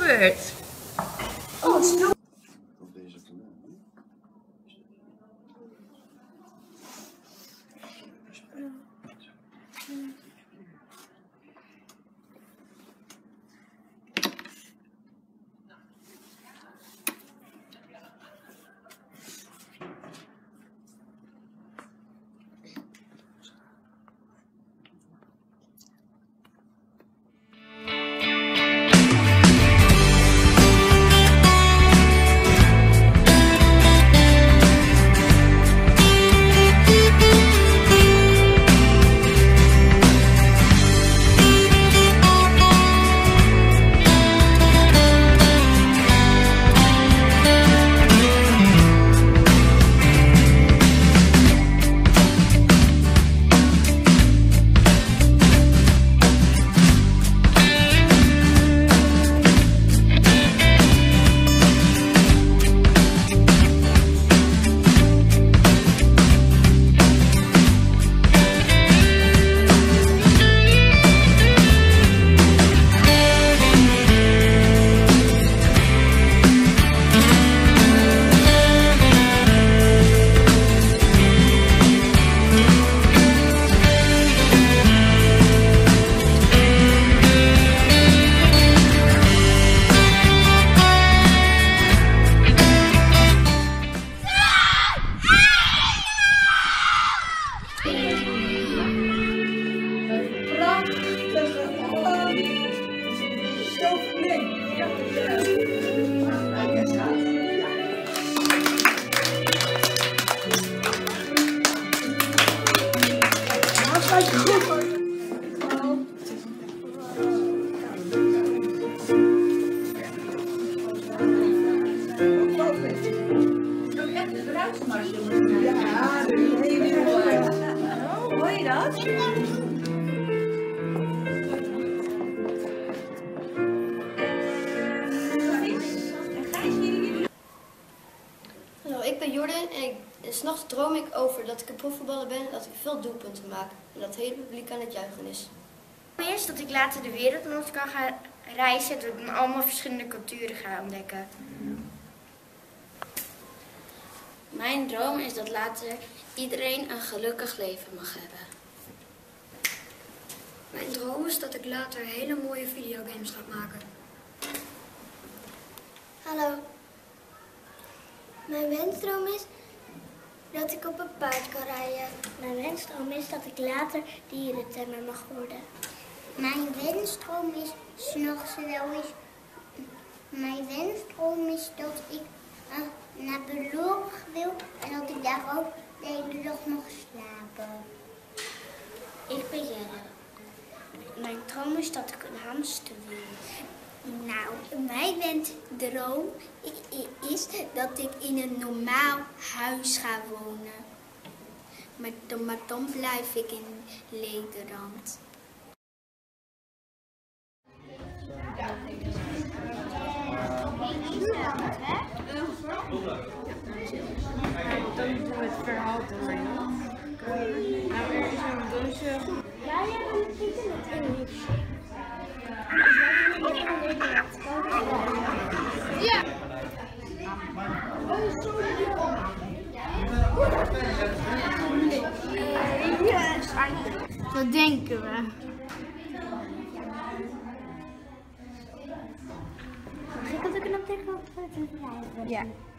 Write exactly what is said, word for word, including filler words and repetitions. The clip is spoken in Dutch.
gebeurd? Oh, het stil. Ja, hoor je dat? Hallo, ik ben Jordan en ik, en 's nachts droom ik over dat ik een profvoetballer ben en dat ik veel doelpunten maak. En dat het hele publiek aan het juichen is. Eerst dat ik later de wereld rond kan gaan reizen, dat ik allemaal verschillende culturen ga ontdekken. Mijn droom is dat later iedereen een gelukkig leven mag hebben. Mijn droom is dat ik later hele mooie videogames ga maken. Hallo. Mijn wensdroom is dat ik op een paard kan rijden. Mijn wensdroom is dat ik later dierentemmer mag worden. Mijn wensdroom is 's nachts wel eens. Mijn wensdroom is dat ik uh, naar Belorg wil en dat ik daar ook de hele dag mag slapen. Ik ben Jelle. Mijn droom is dat ik een hamster wil. Nou, mijn wensdroom is dat ik in een normaal huis ga wonen. Maar dan, maar dan blijf ik in Nederland. Dan moeten we het verhaal door. Nou, er is een doosje. Wij hebben het internet in liefst. Ja! Wat denken we? Mag ik op de knop tegen? Ja.